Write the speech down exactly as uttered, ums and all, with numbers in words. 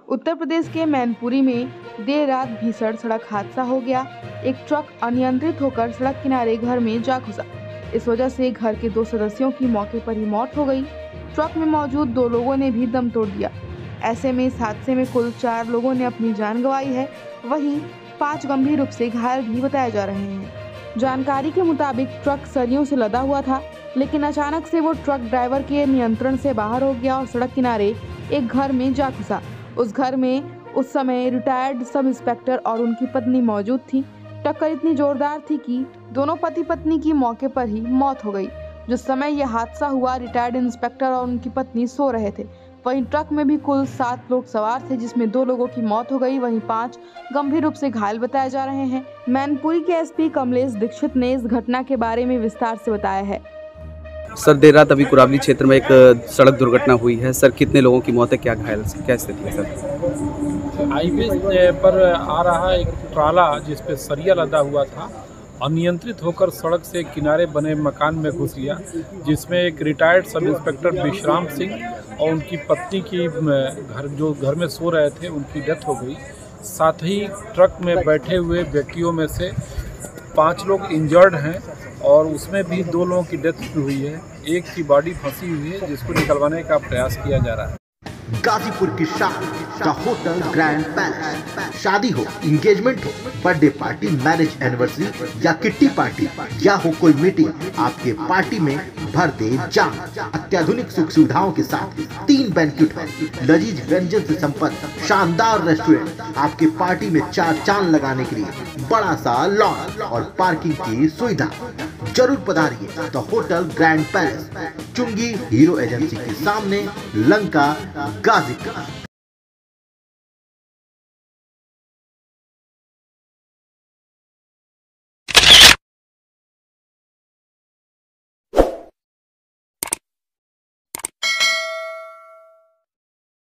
उत्तर प्रदेश के मैनपुरी में देर रात भीषण सड़क हादसा हो गया। एक ट्रक अनियंत्रित होकर सड़क किनारे घर में जा घुसा। इस वजह से घर के दो सदस्यों की मौके पर ही मौत हो गई। ट्रक में मौजूद दो लोगों ने भी दम तोड़ दिया। ऐसे में इस हादसे में कुल चार लोगों ने अपनी जान गंवाई है, वहीं पाँच गंभीर रूप से घायल भी बताए जा रहे हैं। जानकारी के मुताबिक ट्रक सरियों से लदा हुआ था, लेकिन अचानक से वो ट्रक ड्राइवर के नियंत्रण से बाहर हो गया और सड़क किनारे एक घर में जा घुसा। उस घर में उस समय रिटायर्ड सब इंस्पेक्टर और उनकी पत्नी मौजूद थी। टक्कर इतनी जोरदार थी कि दोनों पति पत्नी की मौके पर ही मौत हो गई। जिस समय यह हादसा हुआ, रिटायर्ड इंस्पेक्टर और उनकी पत्नी सो रहे थे। वहीं ट्रक में भी कुल सात लोग सवार थे, जिसमें दो लोगों की मौत हो गई, वहीं पांच गंभीर रूप से घायल बताए जा रहे हैं। मैनपुरी के एसपी कमलेश दीक्षित ने इस घटना के बारे में विस्तार से बताया है। सर, देर रात अभी कुरावली क्षेत्र में एक सड़क दुर्घटना हुई है। सर, कितने लोगों की मौत है, क्या घायल, क्या स्थिति है सर? हाईवे पर आ रहा एक ट्राला जिस पे सरिया लदा हुआ था, अनियंत्रित होकर सड़क से किनारे बने मकान में घुस गया, जिसमें एक रिटायर्ड सब इंस्पेक्टर विश्राम सिंह और उनकी पत्नी की घर जो घर में सो रहे थे उनकी डेथ हो गई। साथ ही ट्रक में बैठे हुए व्यक्तियों में से पांच लोग इंजर्ड हैं और उसमें भी दो लोगों की डेथ हुई है। एक की बॉडी फंसी हुई है, जिसको निकलवाने का प्रयास किया जा रहा है। गाजीपुर की शान द होटल ग्रैंड पैलेस। शादी हो, इंगेजमेंट हो, बर्थडे पार्टी, मैरिज एनिवर्सरी या किट्टी पार्टी या हो कोई मीटिंग, आपके पार्टी में भर दे जान। अत्याधुनिक सुख सुविधाओं के साथ तीन बैंक्वेट हॉल, लजीज व्यंजन से संपन्न शानदार रेस्टोरेंट, आपके पार्टी में चार चांद लगाने के लिए बड़ा सा लॉन और पार्किंग की सुविधा। जरूर पधारिए द होटल ग्रैंड पैलेस, चुंगी हीरो एजेंसी के सामने, लंका, गाजीपुर।